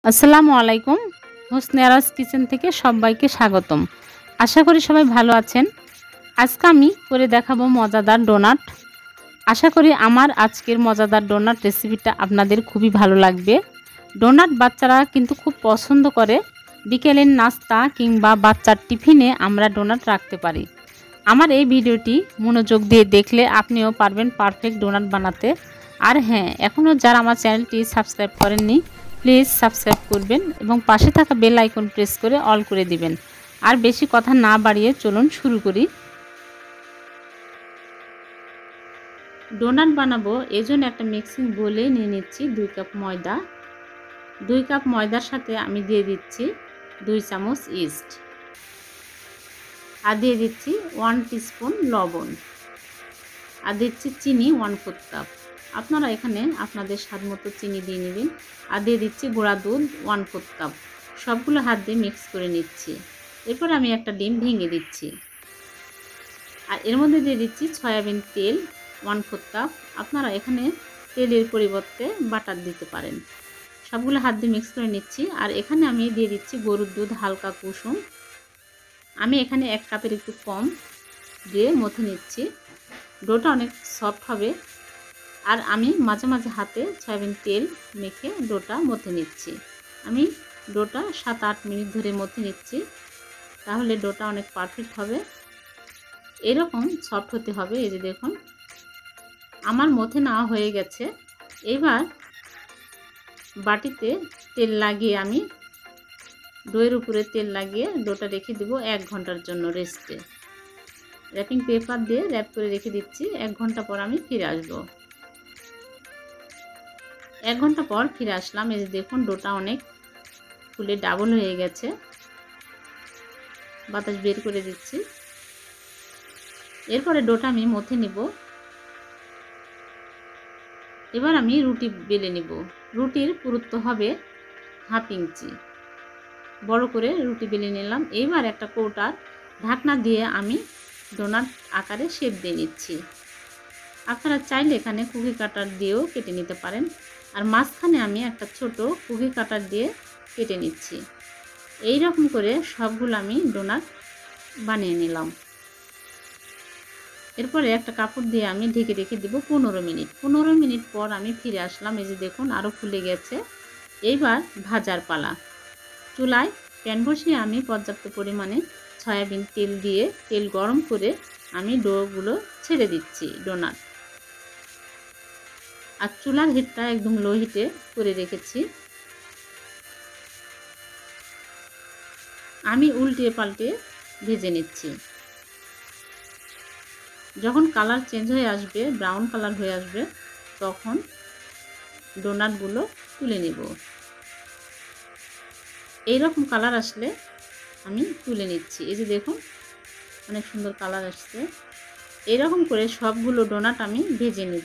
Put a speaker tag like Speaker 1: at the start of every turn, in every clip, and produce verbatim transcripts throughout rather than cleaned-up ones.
Speaker 1: আসসালামু আলাইকুম। হোসনে আরাজ কিচেন থেকে সবাইকে স্বাগতম। আশা করি সবাই ভালো আছেন। আজকে আমি করে দেখাবো মজাদার ডোনাট। আশা করি আমার আজকের মজাদার ডোনাট রেসিপিটা আপনাদের খুবই ভালো লাগবে। ডোনাট বাচ্চারা কিন্তু খুব পছন্দ করে। বিকেলের নাস্তা কিংবা বাচ্চার টিফিনে আমরা ডোনাট রাখতে পারি। আমার এই ভিডিওটি মনোযোগ দিয়ে দেখলে আপনিও পারবেন পারফেক্ট ডোনাট বানাতে। আর হ্যাঁ, এখনও যারা আমার চ্যানেলটি সাবস্ক্রাইব করেননি প্লিজ সাবস্ক্রাইব করবেন এবং পাশে থাকা বেল আইকন প্রেস করে অল করে দিবেন। আর বেশি কথা না বাড়িয়ে চলুন শুরু করি। ডোনাট বানাবো এজন্য একটা মিক্সিং বোলে নিয়ে নিচ্ছি দুই কাপ ময়দা। দুই কাপ ময়দার সাথে আমি দিয়ে দিচ্ছি দুই চামচ ইস্ট, আর দিয়ে দিচ্ছি ওয়ান টিস্পুন লবণ, আর দিচ্ছি চিনি ওয়ান ফোর্থ কাপ। আপনারা এখানে আপনাদের স্বাদ মতো চিনি দিয়ে নেবেন। আর দিয়ে দিচ্ছি গুঁড়া দুধ ওয়ান ফোর্থ কাপ। সবগুলো হাত দিয়ে মিক্স করে নিচ্ছি। এরপর আমি একটা ডিম ভেঙে দিচ্ছি, আর এর মধ্যে দিয়ে দিচ্ছি সয়াবিন তেল ওয়ান ফোর্থ কাপ। আপনারা এখানে তেলের পরিবর্তে বাটার দিতে পারেন। সবগুলো হাত দিয়ে মিক্স করে নিচ্ছি। আর এখানে আমি দিয়ে দিচ্ছি গরুর দুধ হালকা কুসুম। আমি এখানে এক কাপের একটু কম দিয়ে মথে নিচ্ছি। ডোটা অনেক সফট হবে। আর আমি মাঝে মাঝে হাতে সয়াবিন তেল মেখে ডোটা মথে নিচ্ছি। আমি ডোটা সাত আট মিনিট ধরে মথে নিচ্ছি, তাহলে ডোটা অনেক পারফেক্ট হবে। এরকম সফট হতে হবে। এই যে দেখুন আমার মথে নেওয়া হয়ে গেছে। এবার বাটিতে তেল লাগিয়ে আমি ডোয়ের উপরে তেল লাগিয়ে ডোটা রেখে দেবো এক ঘন্টার জন্য রেস্টে। র্যাপিং পেপার দিয়ে র্যাপ করে রেখে দিচ্ছি। এক ঘন্টা পর আমি ফিরে আসবো। এক ঘন্টা পর ফিরে আসলাম। এই যে দেখুন ডোটা অনেক ফুলে ডাবল হয়ে গেছে। বাতাস বের করে দিচ্ছি। এরপরে ডোটা আমি মথে নিব। এবার আমি রুটি বেলে নিব। রুটির পুরুত্ব হবে হাফ ইঞ্চি। বড় করে রুটি বেলে নিলাম। এবার একটা কৌটার ঢাকনা দিয়ে আমি ডোনাট আকারে শেপ দিয়ে নিচ্ছি। আপনারা চাইলে এখানে কুকি কাটার দিয়েও কেটে নিতে পারেন। আর মাঝখানে আমি একটা ছোট কুকি কাটার দিয়ে কেটে নিচ্ছি। এই রকম করে সবগুলো আমি ডোনাট বানিয়ে নিলাম। এরপরে একটা কাপড় দিয়ে আমি ঢেকে রেখে দেবো পনেরো মিনিট। পনেরো মিনিট পর আমি ফিরে আসলাম। এই যে দেখুন আরও ফুলে গেছে। এইবার ভাজার পালা। চুলায় প্যান বসিয়ে আমি পর্যাপ্ত পরিমাণে সয়াবিন তেল দিয়ে তেল গরম করে আমি ডোগুলো ছেড়ে দিচ্ছি ডোনাট। আর চুলার হিটটা একদম লো হিটে করে রেখেছি। আমি উল্টে পাল্টে ভেজে নিচ্ছি। যখন কালার চেঞ্জ হয়ে আসবে, ব্রাউন কালার হয়ে আসবে, তখন ডোনাটগুলো তুলে নেব। এইরকম কালার আসলে আমি তুলে নিচ্ছি। এই যে দেখুন অনেক সুন্দর কালার আসছে। এরকম করে সবগুলো ডোনাট আমি ভেজে নেব।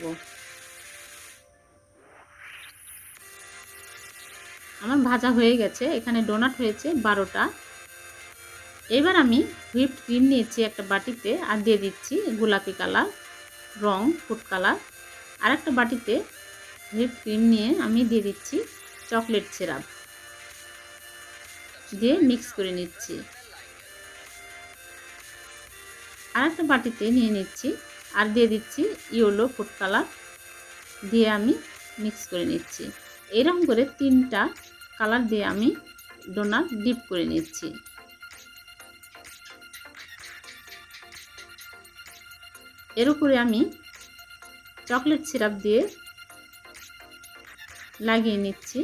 Speaker 1: আমার ভাজা হয়ে গেছে। এখানে ডোনাট হয়েছে বারোটা। এবার আমি হুইপড ক্রিম নিয়েছি একটা বাটিতে, আর দিয়ে দিচ্ছি গোলাপি কালার রং ফুড কালার। আর একটা বাটিতে হুইপড ক্রিম নিয়ে আমি দিয়ে দিচ্ছি চকলেট সিরাপ দিয়ে মিক্স করে নিচ্ছি। আর একটা বাটিতে নিয়ে নিচ্ছি আর দিয়ে দিচ্ছি ইয়েলো ফুড কালার দিয়ে আমি মিক্স করে নিচ্ছি। এরকম করে তিনটা কালার দিয়ে আমি ডোনাট ডিপ করে নিচ্ছি। এর উপরে আমি চকলেট সিরাপ দিয়ে লাগিয়ে নিচ্ছি।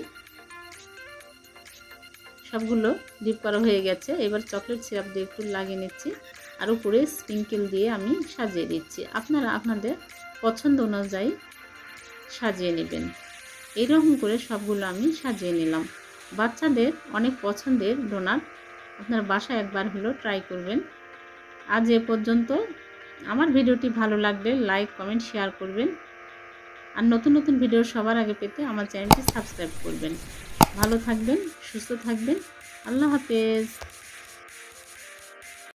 Speaker 1: সবগুলো ডিপ করা হয়ে গেছে। এবার চকলেট সিরাপ দিয়ে একটু লাগিয়ে নিচ্ছি, আর উপরে স্প্রিঙ্কেল দিয়ে আমি সাজিয়ে দিচ্ছি। আপনারা আপনাদের পছন্দ অনুযায়ী সাজিয়ে নেবেন। এইরকম করে সবগুলো আমি সাজিয়ে নিলাম। বাচ্চাদের অনেক পছন্দের ডোনাট। আপনার বাসায় একবার হলো ট্রাই করবেন। আজ এ পর্যন্ত। আমার ভিডিওটি ভালো লাগলে লাইক কমেন্ট শেয়ার করবেন। আর নতুন নতুন ভিডিও সবার আগে পেতে আমার চ্যানেলটি সাবস্ক্রাইব করবেন। ভালো থাকবেন, সুস্থ থাকবেন। আল্লাহ হাফেজ।